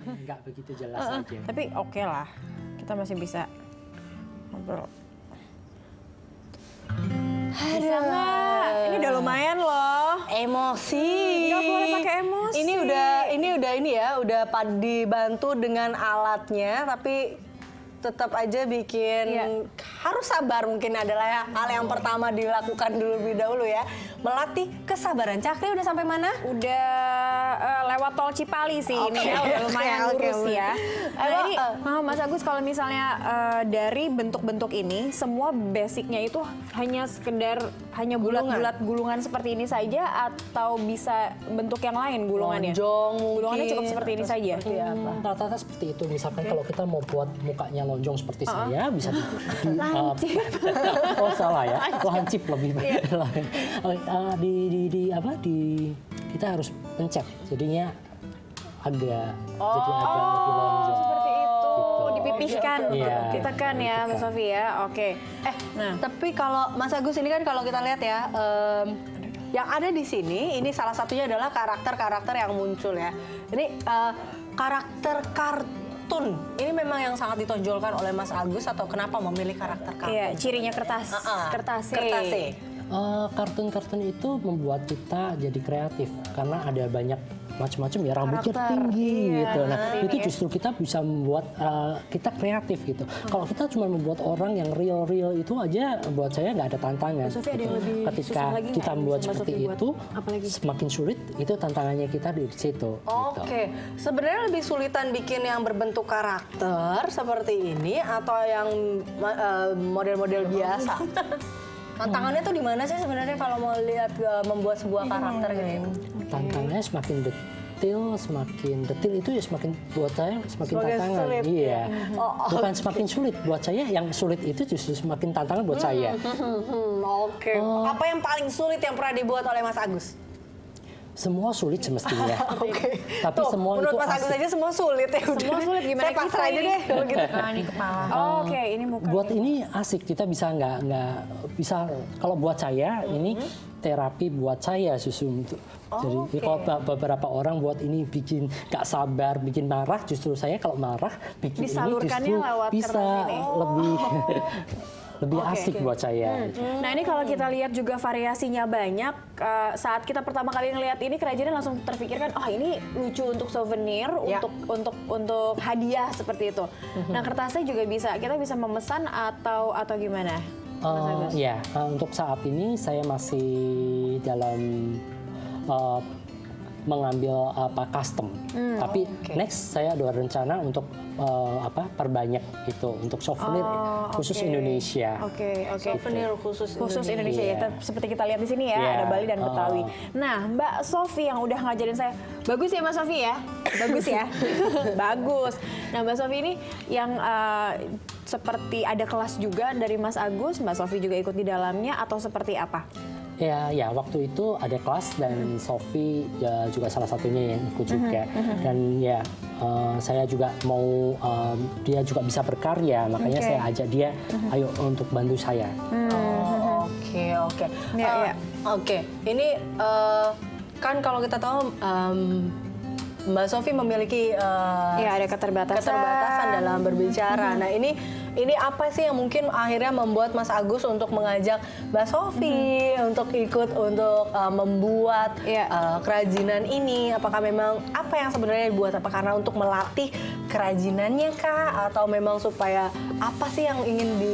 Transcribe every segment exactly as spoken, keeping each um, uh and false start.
nggak begitu jelas uh, aja. Tapi oke okay lah, kita masih bisa ngobrol. Bisa nggak? Ini udah lumayan loh. Emosi. Nggak boleh pakai emosi. Ini udah, ini udah ini ya, udah dibantu dengan alatnya, tapi tetap aja bikin ya. Harus sabar mungkin adalah hal yang pertama dilakukan dulu lebih dahulu ya. Melatih kesabaran. Cakri udah sampai mana? Udah uh, lewat tol Cipali sih okay. ini ya, udah lumayan okay, lurus okay. ya. Nah Ayo, ini uh, Mas Agus kalau misalnya uh, dari bentuk-bentuk ini semua basicnya itu hanya sekedar hanya bulat-bulat gulungan seperti ini saja atau bisa bentuk yang lain gulungannya? Lonjong gulungannya cukup seperti ini saja? Rata-rata hmm, seperti itu. Misalkan okay. kalau kita mau buat mukanya lonjong seperti uh -huh. saya bisa di, di uh, oh salah ya, lancip lebih baik. uh, di, di, di apa di kita harus pencet jadinya agak oh, jadi agak oh, lebih lonjong seperti itu gitu. Dipipihkan yeah, ditekan ya Mas Sofi ya. Oke okay. eh nah tapi kalau Mas Agus ini kan kalau kita lihat ya um, yang ada di sini ini salah satunya adalah karakter-karakter yang muncul ya. Ini uh, karakter kartun ini memang yang sangat ditonjolkan oleh Mas Agus atau kenapa memilih karakter kartun? Iya, cirinya kertas, uh -uh. kertas. Kertase. Kartun-kartun uh, itu membuat kita jadi kreatif karena ada banyak macam-macam ya, rambutnya tinggi iya, gitu. Nah itu justru kita bisa membuat uh, kita kreatif gitu. Hmm. Kalau kita cuma membuat orang yang real-real itu aja buat saya nggak ada tantangan. Gitu. Ada yang lebih ketika kita membuat seperti itu buat, semakin sulit itu tantangannya kita di situ. Oke, okay. gitu. Sebenarnya lebih sulitan bikin yang berbentuk karakter seperti ini atau yang model-model uh, biasa? Tantangannya tuh di mana sih sebenarnya kalau mau lihat uh, membuat sebuah karakter gitu? Tantangannya semakin detil, semakin detil itu ya semakin buat saya semakin, semakin tantangan. Sulit, iya. Ya. Oh, oh, Bukan okay. semakin sulit buat saya, yang sulit itu justru semakin tantangan buat hmm, saya. Hmm, hmm, hmm, Oke. Okay. Uh, Apa yang paling sulit yang pernah dibuat oleh Mas Agus? Semua sulit semestinya. Oke. Okay. Tapi Tuh, semua menurut itu Mas Agus aja semua sulit ya. Semua sulit gimana? Saya pasrah aja deh kalau gitu. Nah, ini kepala. Oh, Oke, okay. ini muka. Buat ini asik, kita bisa nggak nggak bisa. Kalau buat saya mm-hmm. ini terapi buat saya susu untuk. Oh, jadi okay. kalau beberapa orang buat ini bikin nggak sabar, bikin marah, justru saya kalau marah bikin ini justru bisa lebih. lebih okay, asik okay. buat saya. Hmm. Nah ini kalau kita lihat juga variasinya banyak. Uh, saat kita pertama kali ngelihat ini, kerajinan langsung terpikirkan, oh ini lucu untuk souvenir, ya. untuk untuk untuk hadiah seperti itu. Mm-hmm. Nah kertasnya juga bisa, kita bisa memesan atau atau gimana? Uh, ya, uh, untuk saat ini saya masih dalam uh, mengambil apa custom. Hmm, Tapi okay. next saya ada rencana untuk uh, apa perbanyak itu untuk souvenir oh, khusus okay. Indonesia. Oke, okay, oke. Okay. Souvenir khusus khusus Indonesia, Indonesia ya. Seperti kita lihat di sini ya, yeah. ada Bali dan Betawi. Uh. Nah, Mbak Sofi yang udah ngajarin saya. Bagus ya Mbak Sofi ya? Bagus ya? Bagus. Nah, Mbak Sofi ini yang uh, seperti ada kelas juga dari Mas Agus, Mbak Sofi juga ikut di dalamnya atau seperti apa? Ya, ya waktu itu ada kelas dan Sofi ya, juga salah satunya yang ikut juga. Uh-huh. Dan ya uh, saya juga mau uh, dia juga bisa berkarya, makanya okay. saya ajak dia, uh-huh. ayo untuk bantu saya. Oke, oke. Oke, ini uh, kan kalau kita tahu um, Mbak Sofi memiliki uh, ya, ada keterbatasan. keterbatasan dalam berbicara. Mm-hmm. Nah ini ini apa sih yang mungkin akhirnya membuat Mas Agus untuk mengajak Mbak Sofi mm-hmm. untuk ikut untuk uh, membuat yeah. uh, kerajinan ini? Apakah memang apa yang sebenarnya dibuat? Apa karena untuk melatih kerajinannya kah? Atau memang supaya apa sih yang ingin di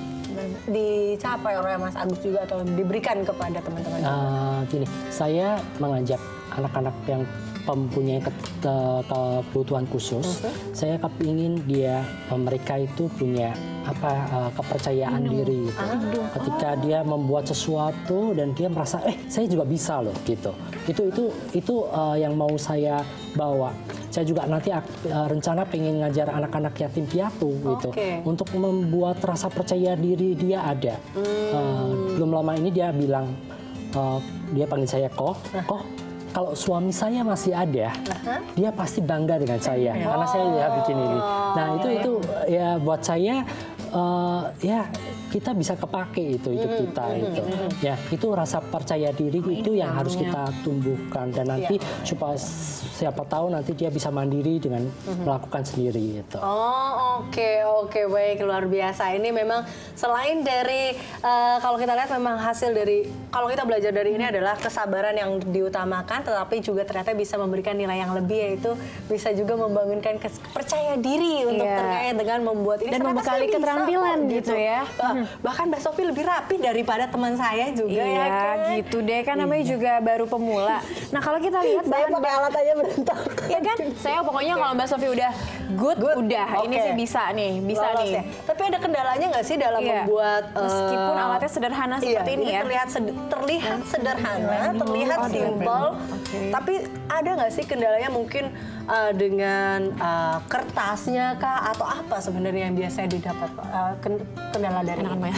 dicapai oleh Mas Agus juga atau diberikan kepada teman-teman? Uh, gini, saya mengajak anak-anak yang mempunyai ke, ke, kebutuhan khusus, uh-huh. saya kepingin dia mereka itu punya apa uh, kepercayaan Aduh. diri gitu. Aduh. Ketika oh. dia membuat sesuatu dan dia merasa eh saya juga bisa loh gitu. Itu itu itu uh, yang mau saya bawa. Saya juga nanti uh, rencana pengen ngajar anak-anak yatim piatu gitu okay. untuk membuat rasa percaya diri dia ada. Hmm. Uh, belum lama ini dia bilang uh, dia panggil saya Koh, Koh. Kalau suami saya masih ada, uh-huh. dia pasti bangga dengan saya oh. karena saya ya bikin ini. Nah itu itu ya buat saya uh, ya kita bisa kepake itu hidup kita itu. Ya, itu rasa percaya diri itu yang harus kita tumbuhkan dan nanti supaya siapa tahu nanti dia bisa mandiri dengan melakukan sendiri itu. Oh, oke okay, oke okay, baik, luar biasa. Ini memang selain dari uh, kalau kita lihat memang hasil dari kalau kita belajar dari ini adalah kesabaran yang diutamakan, tetapi juga ternyata bisa memberikan nilai yang lebih, yaitu bisa juga membangunkan percaya diri untuk yeah. terkait dengan membuat ini dan membekali keterampilan bisa, gitu ya. Uh, bahkan Mbak Sofi lebih rapi daripada teman saya juga iya, ya kan. Gitu deh kan namanya iya. juga baru pemula. Nah kalau kita lihat saya pakai alat aja berantakan. Ya kan, saya pokoknya kalau Mbak Sofi udah good, good. udah okay. ini sih bisa nih, bisa Lolos nih. Ya. Tapi ada kendalanya nggak sih dalam iya. membuat meskipun uh, alatnya sederhana iya, seperti ini ya? Terlihat sed terlihat sederhana, terlihat oh, simpel, okay. tapi ada nggak sih kendalanya mungkin uh, dengan uh, kertasnya kah atau apa sebenarnya yang biasanya didapat uh, kendala dari ini?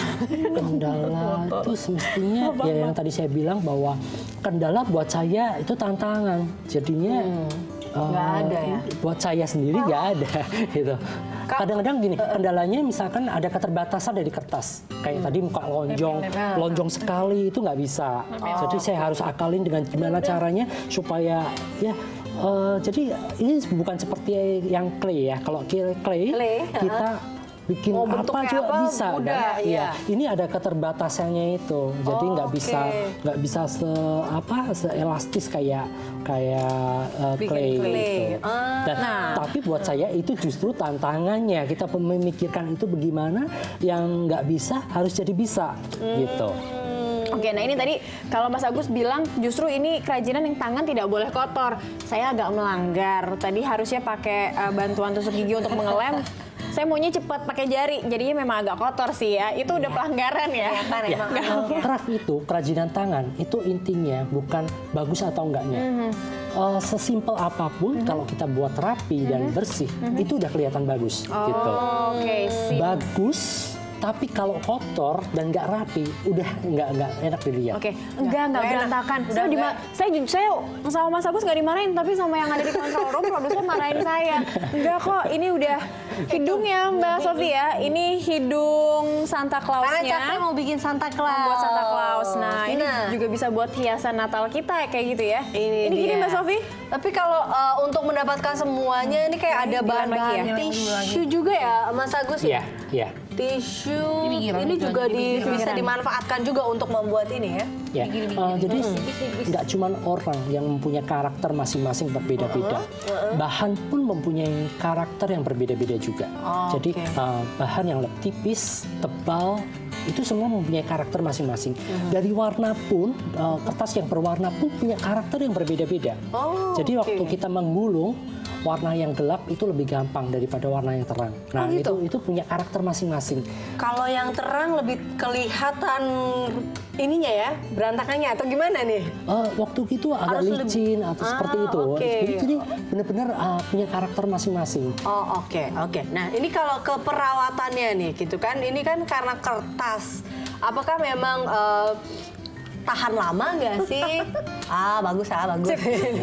Kendala itu semestinya ya yang tadi saya bilang bahwa kendala buat saya itu tantangan, jadinya nggak hmm. uh, ada ya. Buat saya sendiri nggak oh. ada gitu. Kadang-kadang gini, kendalanya misalkan ada keterbatasan dari kertas. Kayak hmm. tadi muka lonjong, lonjong sekali itu nggak bisa. Oh. Jadi saya harus akalin dengan gimana caranya supaya ya. Uh, jadi ini bukan seperti yang clay ya. Kalau clay, clay kita bikin oh, apa juga apa, bisa mudah, kan? Iya. Ya. Ini ada keterbatasannya itu. Jadi nggak oh, bisa nggak okay. bisa se apa seelastis kayak kayak uh, clay, clay gitu. Ah, Dan, nah. Tapi buat saya itu justru tantangannya. Kita memikirkan itu bagaimana yang nggak bisa harus jadi bisa hmm. gitu. Oke, nah ini tadi kalau Mas Agus bilang justru ini kerajinan yang tangan tidak boleh kotor. Saya agak melanggar. Tadi harusnya pakai uh, bantuan tusuk gigi untuk mengelem. Saya maunya cepat pakai jari, jadinya memang agak kotor sih ya. Itu udah pelanggaran ya. ya. Craft itu, kerajinan tangan, itu intinya bukan bagus atau enggaknya. Mm-hmm. uh, sesimpel apapun, mm-hmm. kalau kita buat rapi mm-hmm. dan bersih, mm-hmm. itu udah kelihatan bagus. Oh, gitu. Okay, bagus. Tapi kalau kotor dan nggak rapi, udah nggak nggak enak dilihat. Oke, okay. enggak nggak berantakan. Saya, dima saya saya sama Mas Agus nggak dimarahin, tapi sama yang ada di control room produser marahin saya. Enggak kok, ini udah hidungnya Mbak Sofi ya. Ini hidung Santa Claus-nya. Karena capek mau bikin Santa Claus. Buat Santa Claus. Nah, nah, ini juga bisa buat hiasan Natal kita kayak gitu ya. Ini, ini gini Mbak Sofi. Tapi kalau uh, untuk mendapatkan semuanya ini kayak ada bahan-bahan ya? Tisu juga ya, Mas Agus ya? Iya. Tisu ini, ini juga di, bisa dimanfaatkan juga untuk membuat ini ya. Ya, uh, jadi nggak cuma orang yang mempunyai karakter masing-masing berbeda-beda, uh-huh. uh-huh. bahan pun mempunyai karakter yang berbeda-beda juga. Oh, jadi okay. uh, bahan yang lebih tipis, tebal, itu semua mempunyai karakter masing-masing. Uh-huh. Dari warna pun, uh, kertas yang berwarna pun punya karakter yang berbeda-beda. Oh, jadi okay. waktu kita menggulung, warna yang gelap itu lebih gampang daripada warna yang terang. Nah, oh, gitu? itu itu punya karakter masing-masing. Kalau yang terang lebih kelihatan ininya ya, berantakannya atau gimana nih? Uh, waktu itu agak Harus licin lebih... atau ah, seperti itu. Okay. Jadi, jadi benar-benar uh, punya karakter masing-masing. Oh, oke, okay, oke. Okay. Nah, ini kalau ke perawatannya nih gitu kan. Ini kan karena kertas. Apakah memang uh, tahan lama nggak sih? Ah, bagus ah, bagus.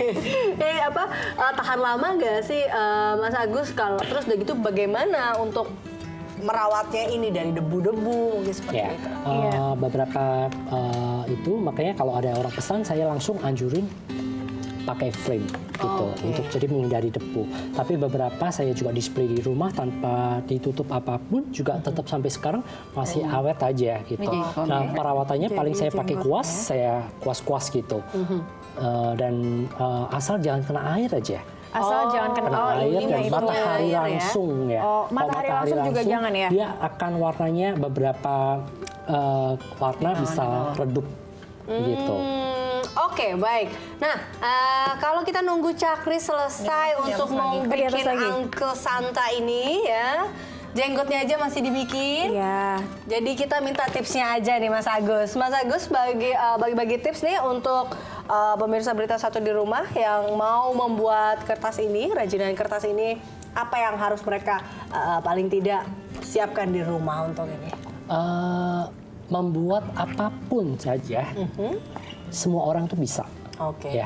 eh, apa uh, tahan lama nggak sih uh, Mas Agus? Kalau terus udah gitu bagaimana untuk merawatnya ini dari debu-debu mungkin seperti ya, itu? Uh, yeah. Beberapa uh, itu makanya kalau ada orang pesan saya langsung anjurin pakai frame gitu oh, okay. untuk jadi menghindari debu. Tapi beberapa saya juga display di rumah tanpa ditutup apapun juga tetap sampai sekarang masih oh. awet aja gitu. Oh, nah, okay. perawatannya paling saya pakai kuas, ya. saya kuas-kuas gitu. Uh-huh. uh, dan uh, asal jangan kena air aja. Asal oh, jangan kena, kena air ini dan itu matahari air, langsung ya. ya. Oh, matahari, matahari langsung, langsung juga jangan ya. Dia akan warnanya beberapa uh, warna oh, bisa no. redup hmm. gitu. Oke, okay, baik. Nah, uh, kalau kita nunggu Cakri selesai ya, untuk mau bikin Uncle Santa ini ya, jenggotnya aja masih dibikin. Iya. Jadi kita minta tipsnya aja nih Mas Agus. Mas Agus bagi uh, bagi-bagi tips nih untuk uh, pemirsa Berita Satu di rumah yang mau membuat kertas ini, rajinan kertas ini, apa yang harus mereka uh, paling tidak siapkan di rumah untuk ini? Uh, membuat apapun saja. Uh-huh. Semua orang tuh bisa, okay. ya.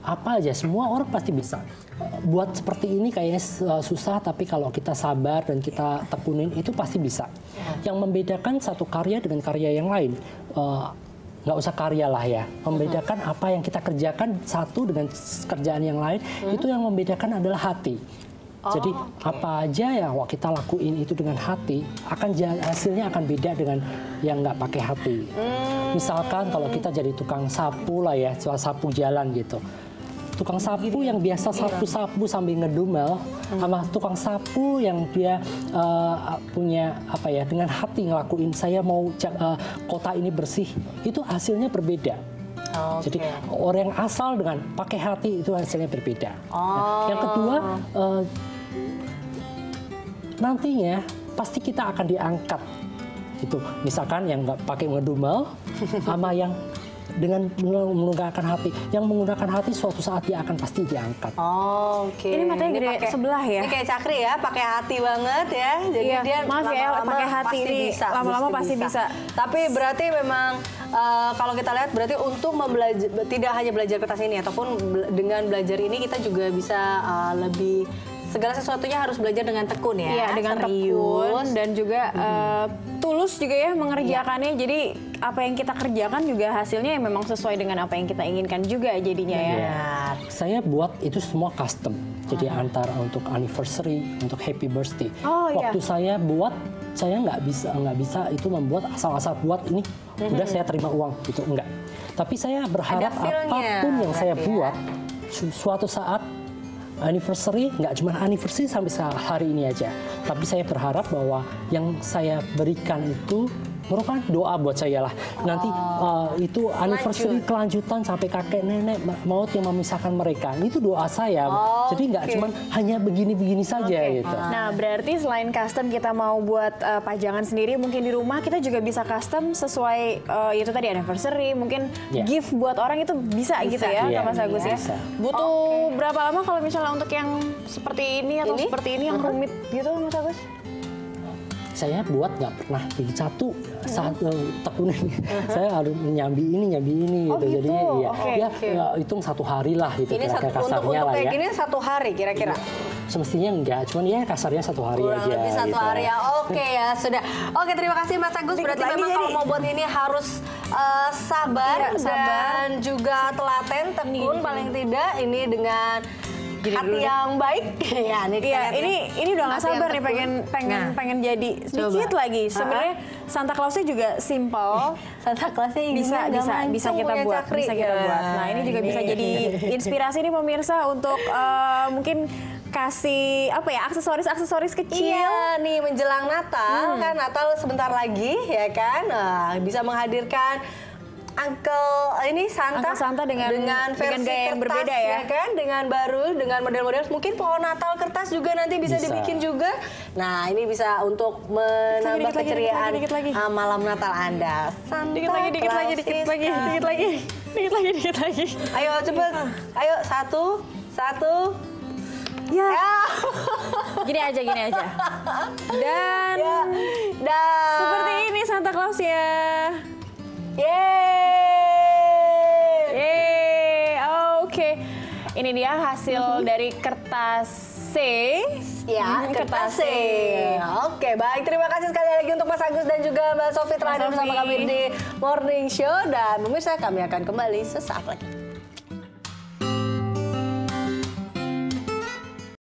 apa aja, semua orang pasti bisa. Buat seperti ini kayaknya susah, tapi kalau kita sabar dan kita tekunin itu pasti bisa. Yang membedakan satu karya dengan karya yang lain, uh, nggak usah karya lah ya, membedakan apa yang kita kerjakan satu dengan kerjaan yang lain, itu yang membedakan adalah hati. Jadi oh, okay. apa aja yang kita lakuin itu dengan hati, akan hasilnya akan beda dengan yang nggak pakai hati. Hmm. Misalkan kalau kita jadi tukang sapu lah ya, sapu jalan gitu. Tukang sapu yang biasa sapu-sapu sambil ngedumel, hmm. sama tukang sapu yang dia uh, punya apa ya, dengan hati ngelakuin, saya mau uh, kota ini bersih, itu hasilnya berbeda. Okay. Jadi orang yang asal dengan pakai hati itu hasilnya berbeda. Oh. Nah, yang kedua, uh, nantinya pasti kita akan diangkat gitu. Misalkan yang nggak pakai ngedumel sama yang dengan menggunakan hati, yang menggunakan hati suatu saat dia akan pasti diangkat. Oh, oke. Okay. Ini matanya gede pake, sebelah ya. Ini kayak Cakri ya, pakai hati banget ya. Jadi iya, dia maaf ya, pakai hati ini lama-lama pasti bisa. bisa. Tapi berarti memang uh, kalau kita lihat berarti untuk membelajar, tidak hanya belajar kertas ini, ataupun dengan belajar ini kita juga bisa uh, lebih, segala sesuatunya harus belajar dengan tekun ya. Iya, dengan serius. tekun dan juga hmm. uh, tulus juga ya mengerjakannya. Ya. Jadi apa yang kita kerjakan juga hasilnya memang sesuai dengan apa yang kita inginkan juga jadinya ya. ya. Saya buat itu semua custom. Jadi hmm. antara untuk anniversary, untuk happy birthday. Oh, Waktu iya. saya buat, saya nggak bisa nggak bisa itu membuat asal-asal buat ini. Hmm. Udah saya terima uang gitu, enggak. Tapi saya berharap apapun yang saya buat su suatu saat anniversary, nggak cuma anniversary sampai hari ini aja, tapi saya berharap bahwa yang saya berikan itu merupakan doa buat saya lah. Nanti uh, itu anniversary Lanjut. kelanjutan sampai kakek nenek maut yang memisahkan mereka. Itu doa saya. Oh, Jadi nggak okay. cuma hanya begini-begini saja okay. gitu. Nah, berarti selain custom kita mau buat uh, pajangan sendiri, mungkin di rumah kita juga bisa custom sesuai uh, itu tadi anniversary, mungkin yeah. gift buat orang itu bisa, bisa. gitu ya, yeah. Mas Agus ya. Bisa. Butuh okay. berapa lama kalau misalnya untuk yang seperti ini atau ini? seperti ini yang rumit gitu, Mas Agus? Saya buat nggak pernah bikin satu saat uh, tekunin. Uh-huh. Saya harus nyambi ini, nyambi ini oh, gitu. gitu. Jadi ya, okay, ya, okay. ya hitung satu hari lah gitu. Ini kira-kira satu, kasarnya untuk, untuk lah kayak ya. gini satu hari kira-kira? Semestinya enggak, cuman ya kasarnya satu hari Kurang aja. lebih satu gitu. hari ya. Oke okay, ya sudah. Oke, terima kasih Mas Agus. Berarti Dikit memang kalau mau buat ini harus uh, sabar, ya, sabar dan juga telaten, tekun paling tidak ini dengan Gini hati yang baik. ya, ini, iya, ini ini udah nggak sabar nih pengen pengen nah, pengen jadi sedikit coba. lagi. Sebenarnya Santa Clausnya juga simple. Santa Clausnya bisa bisa bisa kita buat, cakri. bisa kita ya. buat. Nah, ini juga ini. bisa jadi inspirasi nih pemirsa untuk uh, mungkin kasih apa ya aksesoris-aksesoris kecil. Iya nih menjelang Natal hmm. kan, Natal sebentar lagi ya kan. Nah, bisa menghadirkan Uncle ini Santa, Uncle Santa dengan, dengan versi dengan gaya yang kertas, berbeda ya. ya kan, dengan baru, dengan model-model mungkin pohon Natal kertas juga nanti bisa, bisa dibikin juga. Nah ini bisa untuk menambah dikit, keceriaan dikit, dikit, dikit, dikit. malam Natal Anda. Santa dikit lagi, dikit lagi, dikit lagi, dikit lagi, dikit lagi, dikit lagi. Ayo cepet, ayo satu, satu. Ya. ya. Gini aja, gini aja. Dan, ya. Dan seperti ini Santa Claus ya. Yeay! Yeay! Oke. Okay. Ini dia hasil mm-hmm. dari kertas C. Ya, hmm, kertas C. Oke, okay, baik. Terima kasih sekali lagi untuk Mas Agus dan juga Mbak Sofi telah hadir bersama kami di Morning Show. Dan pemirsa, kami akan kembali sesaat lagi.